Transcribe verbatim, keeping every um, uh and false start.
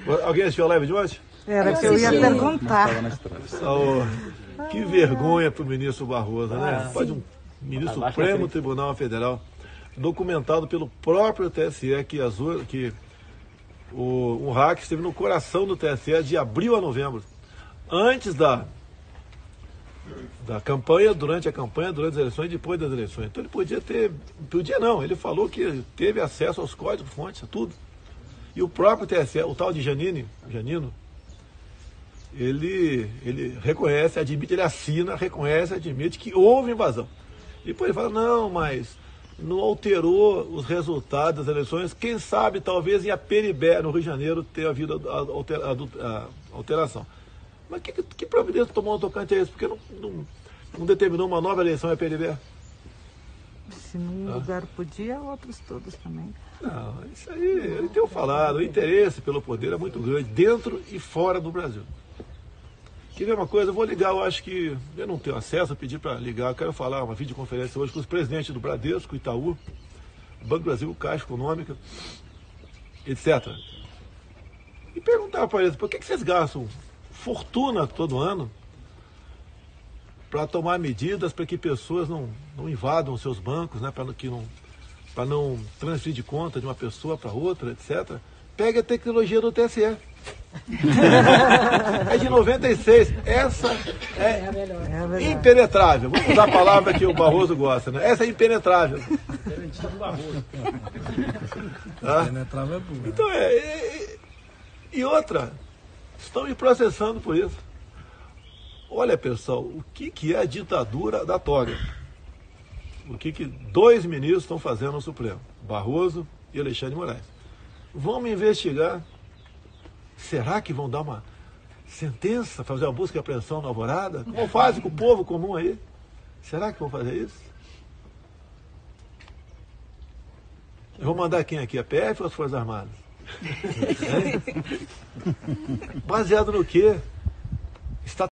Alguém assistiu a live de hoje? Era que eu ia perguntar. Oh, que vergonha para o ministro Barroso, né? Ah, Pode um ministro do Supremo Tribunal Federal, documentado pelo próprio T S E, que, azul, que o, um hack esteve no coração do T S E de abril a novembro, antes da, da campanha, durante a campanha, durante as eleições e depois das eleições. Então ele podia ter, podia não, ele falou que teve acesso aos códigos-fontes, a tudo. E o próprio T S E, o tal de Janine, Janino, ele, ele reconhece, admite, ele assina, reconhece, admite que houve invasão. E depois ele fala, não, mas não alterou os resultados das eleições, quem sabe talvez em Aperibé, no Rio de Janeiro, tenha havido a, a, a, a alteração. Mas que, que providência tomou no tocante a isso? Porque não, não, não determinou uma nova eleição em Aperibé? Se num ah. lugar podia, outros todos também. Não, isso aí, ele tem falado, o interesse pelo poder é muito grande, dentro e fora do Brasil. Quer ver uma coisa? Eu vou ligar, eu acho que eu não tenho acesso, eu pedi para ligar, eu quero falar uma videoconferência hoje com os presidentes do Bradesco, Itaú, Banco Brasil, Caixa Econômica, etcétera. E perguntar para eles, por que, que vocês gastam fortuna todo ano para tomar medidas para que pessoas não, não invadam os seus bancos, né, para que não, para não transferir de conta de uma pessoa para outra, etcétera. Pega a tecnologia do T S E. É de noventa e seis. Essa é, é impenetrável. Vamos usar a palavra que o Barroso gosta, né? Essa é impenetrável. Ah? Impenetrável é boa. Então é, é. E outra, estão me processando por isso. Olha, pessoal, o que, que é a ditadura da toga? O que, que dois ministros estão fazendo no Supremo? Barroso e Alexandre de Moraes. Vamos investigar. Será que vão dar uma sentença, fazer uma busca e apreensão na Alvorada? Como fazem com o povo comum aí? Será que vão fazer isso? Eu vou mandar quem aqui? A P F ou as Forças Armadas? É? Baseado no quê?